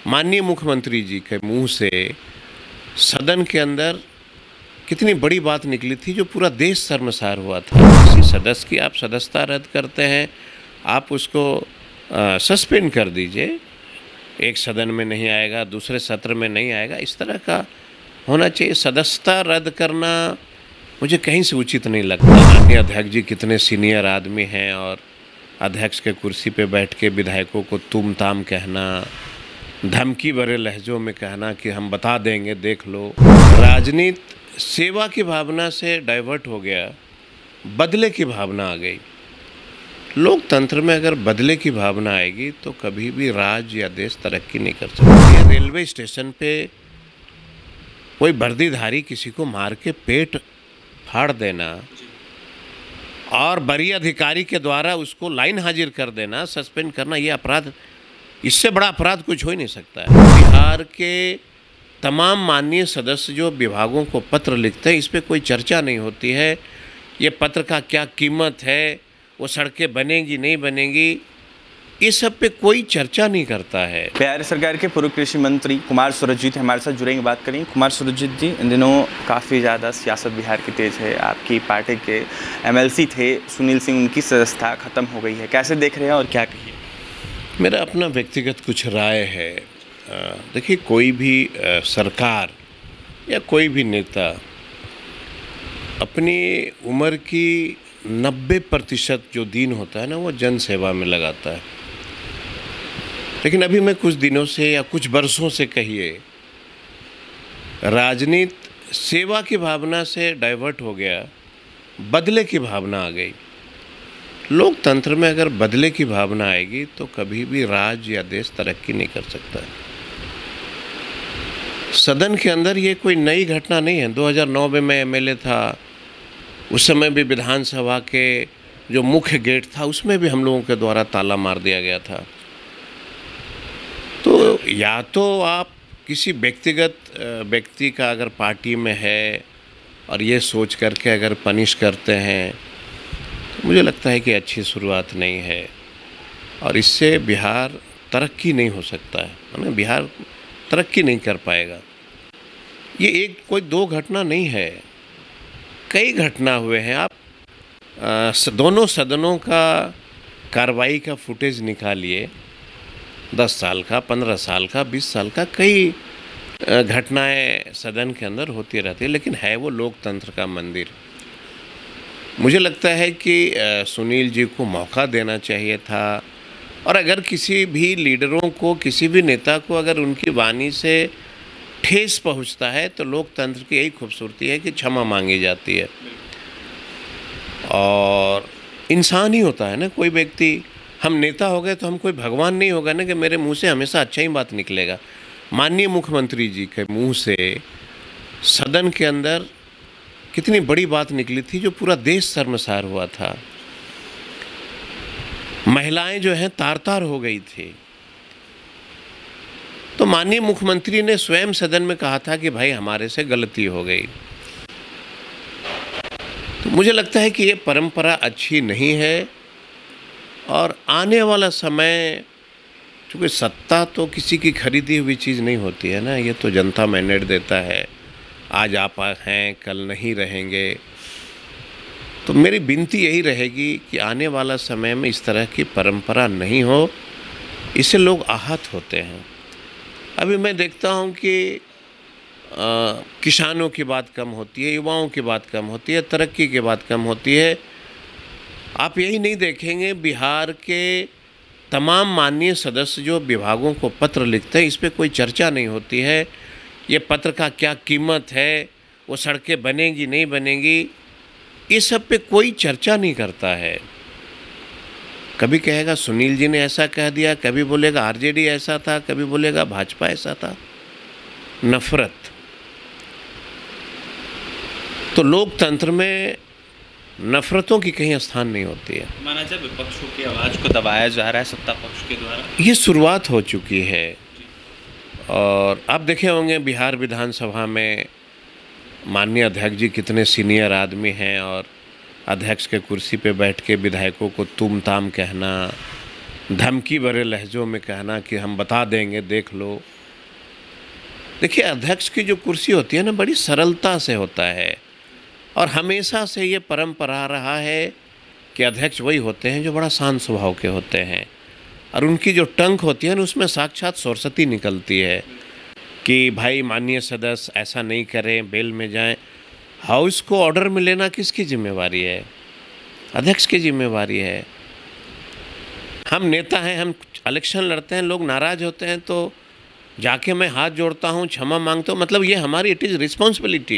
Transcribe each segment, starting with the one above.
माननीय मुख्यमंत्री जी के मुंह से सदन के अंदर कितनी बड़ी बात निकली थी जो पूरा देश शर्मसार हुआ था। किसी सदस्य की आप सदस्यता रद्द करते हैं, आप उसको सस्पेंड कर दीजिए, एक सदन में नहीं आएगा, दूसरे सत्र में नहीं आएगा, इस तरह का होना चाहिए। सदस्यता रद्द करना मुझे कहीं से उचित नहीं लगता। माननीय अध्यक्ष जी कितने सीनियर आदमी हैं और अध्यक्ष के कुर्सी पे बैठ के विधायकों को तुम ताम कहना, धमकी भरे लहजों में कहना कि हम बता देंगे, देख लो। राजनीति सेवा की भावना से डाइवर्ट हो गया, बदले की भावना आ गई। लोकतंत्र में अगर बदले की भावना आएगी तो कभी भी राज्य या देश तरक्की नहीं कर सकता। रेलवे स्टेशन पे कोई वर्दीधारी किसी को मार के पेट फाड़ देना और वरीय अधिकारी के द्वारा उसको लाइन हाजिर कर देना, सस्पेंड करना, ये अपराध, इससे बड़ा अपराध कुछ हो ही नहीं सकता है। बिहार के तमाम माननीय सदस्य जो विभागों को पत्र लिखते हैं, इस पर कोई चर्चा नहीं होती है। ये पत्र का क्या कीमत है, वो सड़कें बनेंगी नहीं बनेंगी, इस सब पे कोई चर्चा नहीं करता है। बिहार सरकार के पूर्व कृषि मंत्री कुमार सुरजीत हमारे साथ जुड़ेंगे, बात करेंगे। कुमार सुरजीत जी, इन दिनों काफ़ी ज़्यादा सियासत बिहार की तेज़ है। आपकी पार्टी के एमएलसी थे सुनील सिंह, उनकी सदस्यता ख़त्म हो गई है, कैसे देख रहे हैं और क्या कहिए? मेरा अपना व्यक्तिगत कुछ राय है। देखिए, कोई भी सरकार या कोई भी नेता अपनी उम्र की 90% जो दिन होता है ना, वो जन सेवा में लगाता है। लेकिन अभी मैं कुछ दिनों से या कुछ वर्षों से कहिए, राजनीति सेवा की भावना से डाइवर्ट हो गया, बदले की भावना आ गई। लोकतंत्र में अगर बदले की भावना आएगी तो कभी भी राज्य या देश तरक्की नहीं कर सकता। सदन के अंदर ये कोई नई घटना नहीं है। 2009 में मैं एमएलए था, उस समय भी विधानसभा के जो मुख्य गेट था उसमें भी हम लोगों के द्वारा ताला मार दिया गया था। तो या तो आप किसी व्यक्तिगत व्यक्ति का अगर पार्टी में है और ये सोच करके अगर पनिश करते हैं, तो मुझे लगता है कि अच्छी शुरुआत नहीं है और इससे बिहार तरक्की नहीं हो सकता है ना, बिहार तरक्की नहीं कर पाएगा। ये एक कोई दो घटना नहीं है, कई घटना हुए हैं। आप दोनों सदनों का कार्रवाई का फुटेज निकालिए, 10 साल का, 15 साल का, 20 साल का, कई घटनाएं सदन के अंदर होती रहती है। लेकिन है वो लोकतंत्र का मंदिर। मुझे लगता है कि सुनील जी को मौका देना चाहिए था और अगर किसी भी लीडरों को, किसी भी नेता को अगर उनकी वाणी से ठेस पहुंचता है तो लोकतंत्र की यही खूबसूरती है कि क्षमा मांगी जाती है। और इंसान ही होता है ना कोई व्यक्ति। हम नेता हो गए तो हम कोई भगवान नहीं होगा ना कि मेरे मुंह से हमेशा अच्छा ही बात निकलेगा। माननीय मुख्यमंत्री जी के मुंह से सदन के अंदर कितनी बड़ी बात निकली थी जो पूरा देश शर्मसार हुआ था। महिलाएं जो हैं तार-तार हो गई थी। तो माननीय मुख्यमंत्री ने स्वयं सदन में कहा था कि भाई हमारे से गलती हो गई। तो मुझे लगता है कि ये परंपरा अच्छी नहीं है और आने वाला समय, क्योंकि सत्ता तो किसी की खरीदी हुई चीज़ नहीं होती है ना, ये तो जनता मैंडेट देता है। आज आप हैं, कल नहीं रहेंगे। तो मेरी विनती यही रहेगी कि आने वाला समय में इस तरह की परंपरा नहीं हो, इससे लोग आहत होते हैं। अभी मैं देखता हूँ कि किसानों की बात कम होती है, युवाओं की बात कम होती है, तरक्की की बात कम होती है। आप यही नहीं देखेंगे, बिहार के तमाम माननीय सदस्य जो विभागों को पत्र लिखते हैं, इस पर कोई चर्चा नहीं होती है। ये पत्र का क्या कीमत है, वो सड़कें बनेंगी नहीं बनेंगी, इस सब पे कोई चर्चा नहीं करता है। कभी कहेगा सुनील जी ने ऐसा कह दिया, कभी बोलेगा आरजेडी ऐसा था, कभी बोलेगा भाजपा ऐसा था। नफरत। तो लोकतंत्र में नफरतों की कहीं स्थान नहीं होती है। माना जाए विपक्षों की आवाज़ को दबाया जा रहा है सत्ता पक्ष के द्वारा, ये शुरुआत हो चुकी है। और आप देखे होंगे बिहार विधानसभा में माननीय अध्यक्ष जी कितने सीनियर आदमी हैं और अध्यक्ष के कुर्सी पे बैठ के विधायकों को तुम ताम कहना, धमकी भरे लहजों में कहना कि हम बता देंगे, देख लो। देखिए, अध्यक्ष की जो कुर्सी होती है ना, बड़ी सरलता से होता है और हमेशा से ये परंपरा रहा है कि अध्यक्ष वही होते हैं जो बड़ा शांत स्वभाव के होते हैं और उनकी जो टंक होती है ना, उसमें साक्षात सरस्वती निकलती है कि भाई माननीय सदस्य ऐसा नहीं करें, बेल में जाएं। हाउस को ऑर्डर में लेना किसकी जिम्मेवारी है? अध्यक्ष की जिम्मेवारी है। हम नेता हैं, हम इलेक्शन लड़ते हैं, लोग नाराज़ होते हैं तो जाके मैं हाथ जोड़ता हूँ, क्षमा मांगता हूँ, मतलब ये हमारी इट इज़ रिस्पॉन्सिबिलिटी।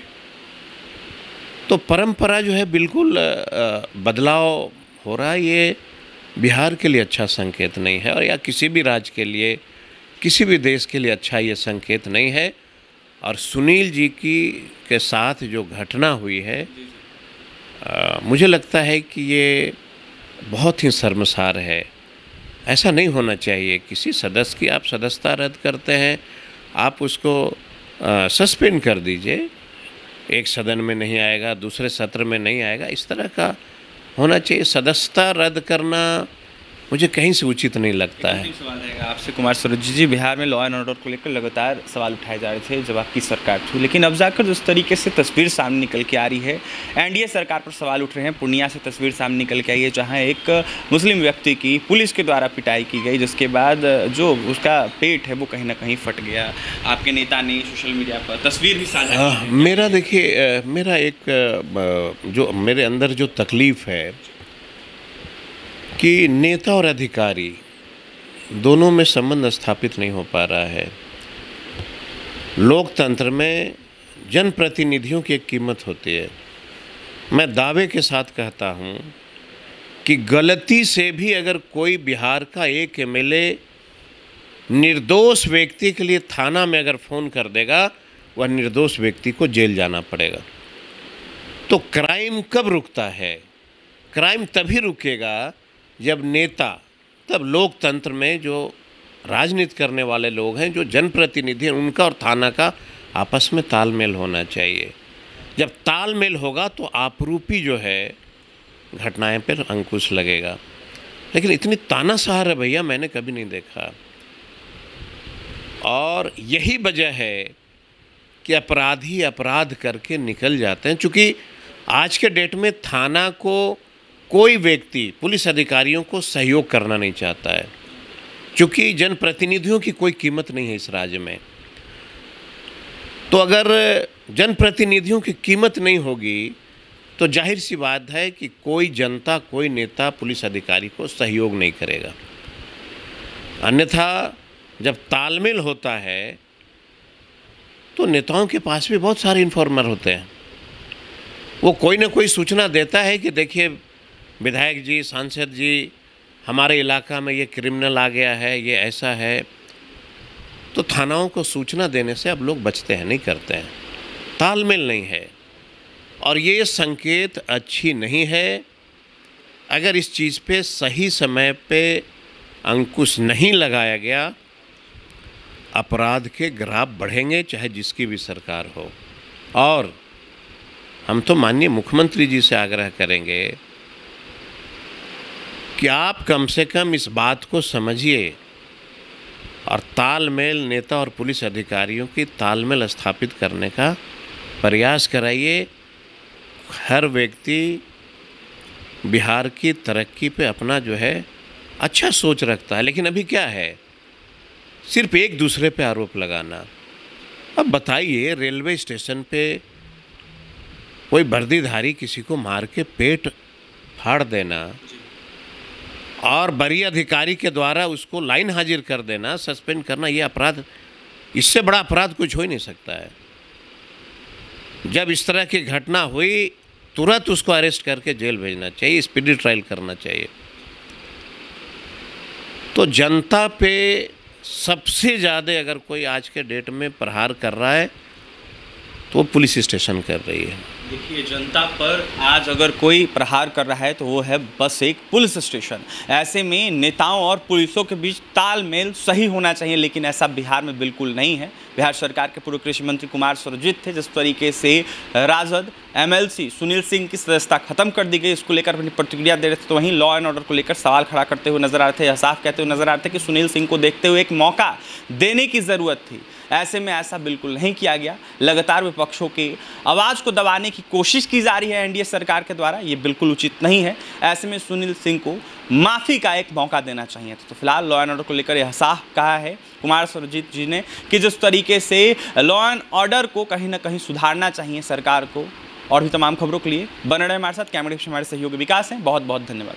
तो परंपरा जो है बिल्कुल बदलाव हो रहा है, ये बिहार के लिए अच्छा संकेत नहीं है और या किसी भी राज्य के लिए, किसी भी देश के लिए अच्छा ये संकेत नहीं है। और सुनील जी के साथ जो घटना हुई है, मुझे लगता है कि ये बहुत ही शर्मसार है। ऐसा नहीं होना चाहिए। किसी सदस्य की आप सदस्यता रद्द करते हैं, आप उसको सस्पेंड कर दीजिए, एक सदन में नहीं आएगा, दूसरे सत्र में नहीं आएगा, इस तरह का होना चाहिए। सदस्यता रद्द करना मुझे कहीं से उचित नहीं लगता है। सवाल रहेगा आपसे कुमार सुरजीत जी, बिहार में लॉ एंड ऑर्डर को लेकर लगातार सवाल उठाए जा रहे थे जब आपकी सरकार थी, लेकिन अब जाकर जिस तरीके से तस्वीर सामने निकल के आ रही है, एनडीए सरकार पर सवाल उठ रहे हैं। पूर्णिया से तस्वीर सामने निकल के आई है जहाँ एक मुस्लिम व्यक्ति की पुलिस के द्वारा पिटाई की गई, जिसके बाद जो उसका पेट है वो कहीं ना कहीं फट गया। आपके नेता ने सोशल मीडिया पर तस्वीर भी साझा की। मेरा देखिए, मेरा एक जो मेरे अंदर जो तकलीफ़ है कि नेता और अधिकारी दोनों में संबंध स्थापित नहीं हो पा रहा है। लोकतंत्र में जनप्रतिनिधियों की एक कीमत होती है। मैं दावे के साथ कहता हूं कि गलती से भी अगर कोई बिहार का एक एमएलए निर्दोष व्यक्ति के लिए थाना में अगर फ़ोन कर देगा, वह निर्दोष व्यक्ति को जेल जाना पड़ेगा। तो क्राइम कब रुकता है? क्राइम तभी रुकेगा जब नेता, तब लोकतंत्र में जो राजनीति करने वाले लोग हैं, जो जनप्रतिनिधि हैं, उनका और थाना का आपस में तालमेल होना चाहिए। जब तालमेल होगा तो आपरूपी जो है घटनाएं पर अंकुश लगेगा। लेकिन इतनी तानाशाह है भैया, मैंने कभी नहीं देखा। और यही वजह है कि अपराधी अपराध करके निकल जाते हैं। चूँकि आज के डेट में थाना को कोई व्यक्ति, पुलिस अधिकारियों को सहयोग करना नहीं चाहता है, क्योंकि जनप्रतिनिधियों की कोई कीमत नहीं है इस राज्य में। तो अगर जनप्रतिनिधियों की कीमत नहीं होगी तो जाहिर सी बात है कि कोई जनता, कोई नेता पुलिस अधिकारी को सहयोग नहीं करेगा। अन्यथा जब तालमेल होता है तो नेताओं के पास भी बहुत सारे इन्फॉर्मर होते हैं। वो कोई ना कोई सूचना देता है कि देखिए विधायक जी, सांसद जी, हमारे इलाका में ये क्रिमिनल आ गया है, ये ऐसा है। तो थानाओं को सूचना देने से अब लोग बचते हैं, नहीं करते हैं। तालमेल नहीं है और ये संकेत अच्छी नहीं है। अगर इस चीज़ पे सही समय पे अंकुश नहीं लगाया गया, अपराध के ग्राफ बढ़ेंगे, चाहे जिसकी भी सरकार हो। और हम तो माननीय मुख्यमंत्री जी से आग्रह करेंगे कि आप कम से कम इस बात को समझिए और तालमेल, नेता और पुलिस अधिकारियों की तालमेल स्थापित करने का प्रयास कराइए। हर व्यक्ति बिहार की तरक्की पे अपना जो है अच्छा सोच रखता है, लेकिन अभी क्या है, सिर्फ एक दूसरे पे आरोप लगाना। अब बताइए, रेलवे स्टेशन पे कोई वर्दीधारी किसी को मार के पेट फाड़ देना और बड़ी अधिकारी के द्वारा उसको लाइन हाजिर कर देना, सस्पेंड करना, ये अपराध, इससे बड़ा अपराध कुछ हो ही नहीं सकता है। जब इस तरह की घटना हुई तुरंत उसको अरेस्ट करके जेल भेजना चाहिए, स्पीडी ट्रायल करना चाहिए। तो जनता पे सबसे ज़्यादा अगर कोई आज के डेट में प्रहार कर रहा है तो वो पुलिस स्टेशन कर रही है। देखिए, जनता पर आज अगर कोई प्रहार कर रहा है तो वो है बस एक पुलिस स्टेशन। ऐसे में नेताओं और पुलिसों के बीच तालमेल सही होना चाहिए, लेकिन ऐसा बिहार में बिल्कुल नहीं है। बिहार सरकार के पूर्व कृषि मंत्री कुमार सुरजीत थे, जिस तरीके से राजद एमएलसी सुनील सिंह की सदस्यता खत्म कर दी गई, इसको लेकर अपनी प्रतिक्रिया दे रहे थे, तो वहीं लॉ एंड ऑर्डर को लेकर सवाल खड़ा करते हुए नजर आ रहे थे। यह साफ कहते हुए नजर आ रहे थे कि सुनील सिंह को देखते हुए एक मौका देने की ज़रूरत थी। ऐसे में ऐसा बिल्कुल नहीं किया गया। लगातार विपक्षों की आवाज़ को दबाने की कोशिश की जा रही है एनडीए सरकार के द्वारा, ये बिल्कुल उचित नहीं है। ऐसे में सुनील सिंह को माफ़ी का एक मौका देना चाहिए। तो फिलहाल लॉ एंड ऑर्डर को लेकर यह साफ कहा है कुमार सुरजीत जी ने कि जिस तरीके से लॉ एंड ऑर्डर को कहीं ना कहीं सुधारना चाहिए सरकार को। और भी तमाम खबरों के लिए बने रहे हमारे साथ। कैमरे में हमारे सहयोगी विकास हैं। बहुत बहुत धन्यवाद।